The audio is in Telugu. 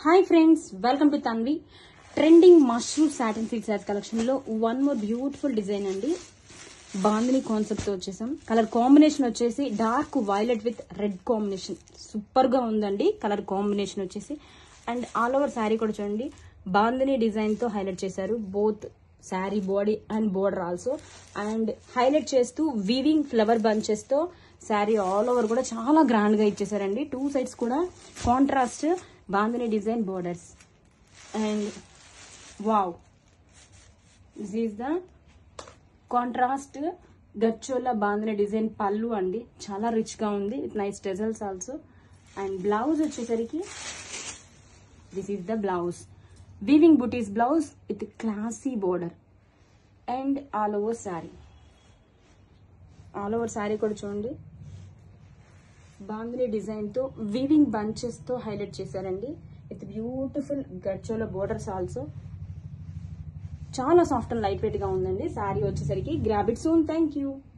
Hi friends, welcome to Tanvi. Trending mushroom satin silk sari collection లో వన్ మోర్ బ్యూటిఫుల్ డిజైన్ అండి. బాందిని కాన్సెప్ట్ తో వచ్చేసాం. కలర్ కాంబినేషన్ వచ్చేసి dark violet with red combination. Super గా ఉందండి కలర్ కాంబినేషన్ వచ్చేసి. అండ్ ఆల్ ఓవర్ శారీ కూడా చూడండి, బాందిని డిజైన్ తో హైలైట్ చేశారు. Both sari body and border also. And highlight చేస్తూ వీవింగ్ ఫ్లవర్ బంచెస్ తో శారీ ఆల్ ఓవర్ కూడా చాలా గ్రాండ్ గా ఇచ్చేసారండి. టూ సైడ్స్ కూడా contrast bandhani design borders. And wow, this is the contrast గచ్చోలా బాందిని డిజైన్ పళ్ళు అండి. చాలా రిచ్ గా ఉంది with nice tassels also. And blouse వచ్చేసరికి this is the blouse, weaving బుటీస్ blouse with classy border. And all over sari కూడా చూడండి, బాందిని డిజైన్ తో వీవింగ్ బంచెస్ తో హైలైట్ చేశారండి విత్ బ్యూటిఫుల్ గచ్చోలా బోర్డర్స్ ఆల్సో. చాలా సాఫ్ట్ అండ్ లైట్ వెయిట్ గా ఉందండి శారీ వచ్చేసరికి. Grab it soon. Thank you.